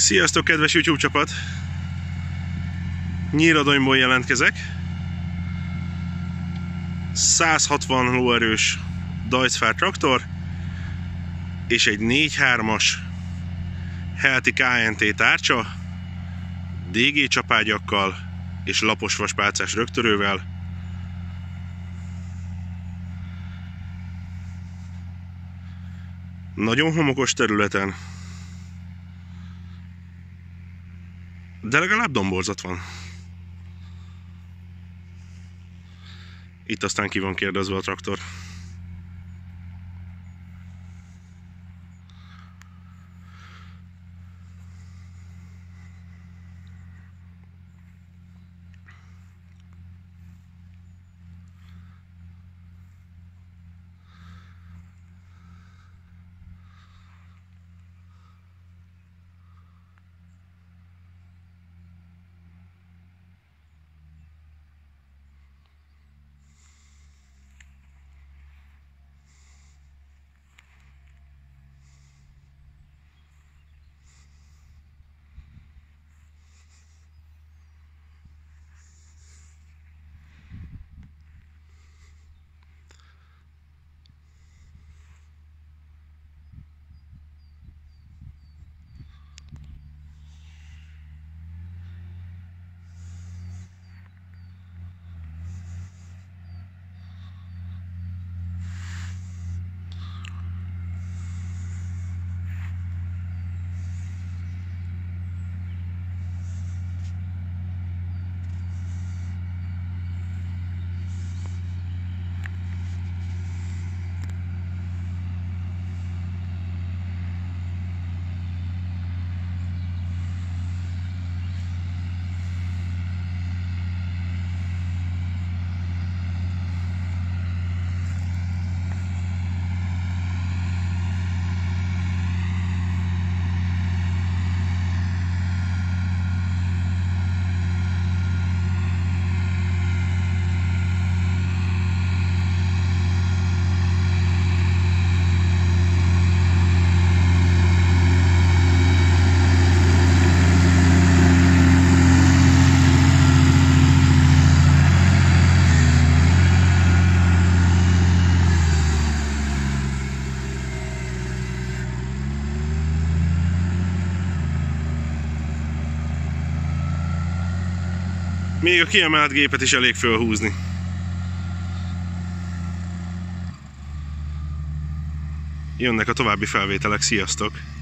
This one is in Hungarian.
Sziasztok, kedves YouTube csapat! Nyíradonyból jelentkezek. 160 lóerős Deutz-Fahr traktor és egy 4.3-as Helti KNT tárcsa, DG csapágyakkal és lapos vaspálcás rögtörővel. Nagyon homokos területen, de legalább domborzat van. Itt aztán ki van kérdezve a traktor. Még a kiemelt gépet is elég fölhúzni. Jönnek a további felvételek, sziasztok!